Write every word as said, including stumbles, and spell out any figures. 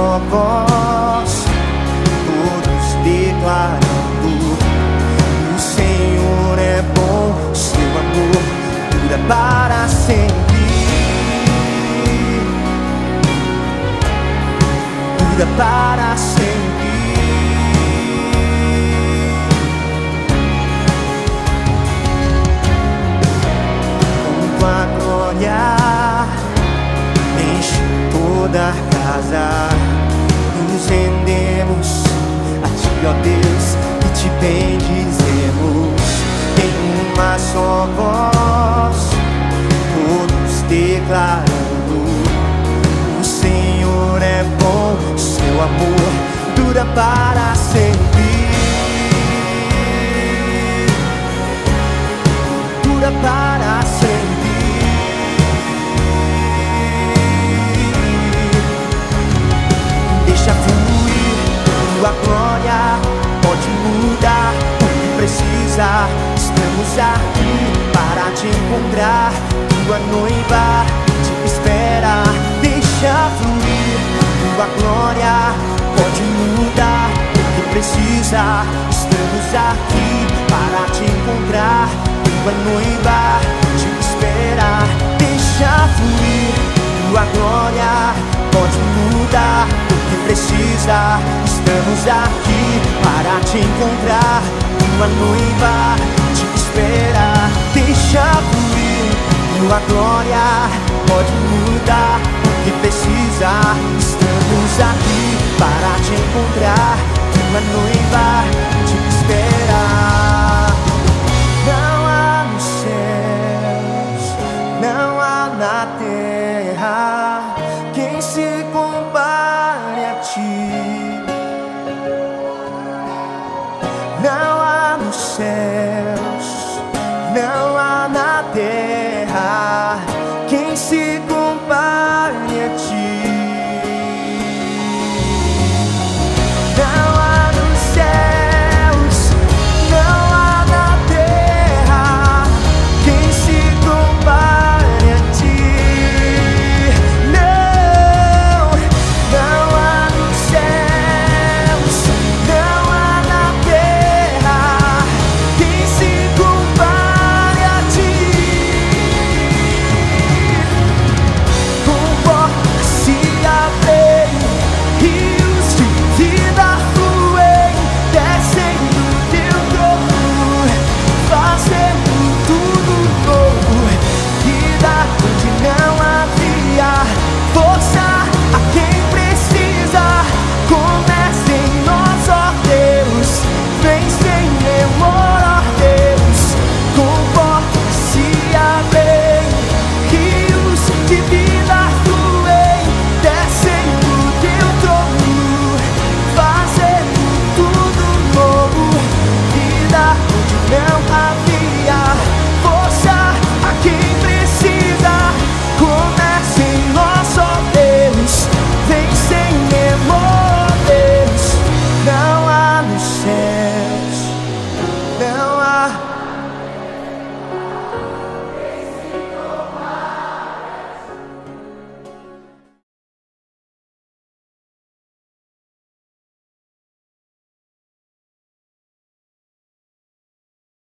só voz, todos declarando: o Senhor é bom, seu amor dura para sempre, dura para sempre. Com a glória enche toda a casa, nos rendemos a Ti, ó Deus, e Te bendizemos em uma só voz, todos declarando: o Senhor é bom, seu amor dura para sempre, dura para sempre. Deixa fluir Tua glória, pode mudar o que precisa. Estamos aqui para Te encontrar, Tua noiva te espera. Deixa fluir Tua glória, pode mudar o que precisa. Estamos aqui para Te encontrar, Tua noiva te espera. Deixa fluir Tua glória, pode mudar o que precisa. Estamos aqui para Te encontrar, Tua noiva te espera. Deixa fluir Tua glória, pode mudar o que precisa. Estamos aqui para Te encontrar, Tua noiva